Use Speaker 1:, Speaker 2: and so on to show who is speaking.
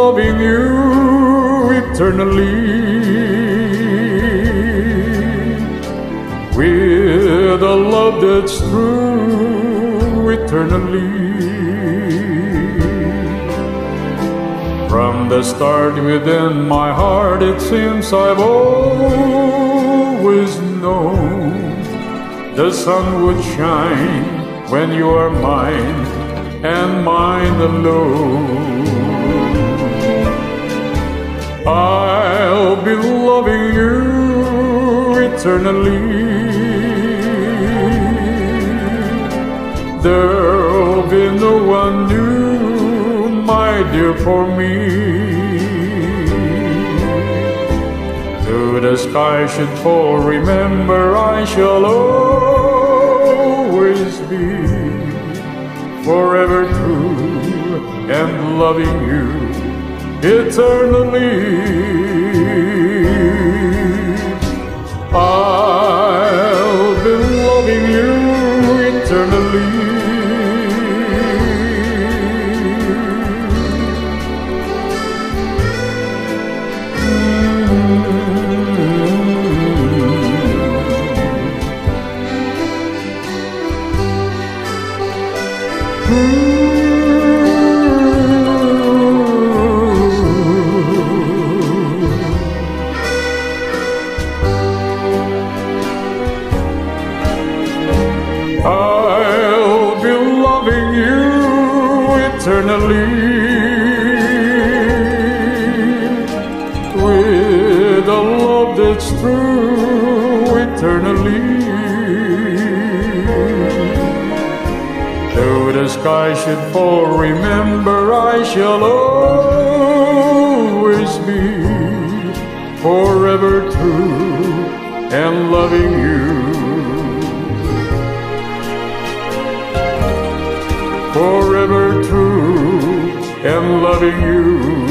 Speaker 1: loving you eternally, with a love that's true eternally. From the start within my heart, it seems I've always known the sun would shine when you are mine and mine alone. I'll be loving you eternally. There'll be no one new, my dear, for me. Though the sky should fall, remember I shall always be forever true and loving you eternally. I'll be loving you eternally. I'll be loving you eternally, with a love that's true eternally. Though the sky should fall, remember I shall always be forever true and loving you. Forever true and loving you.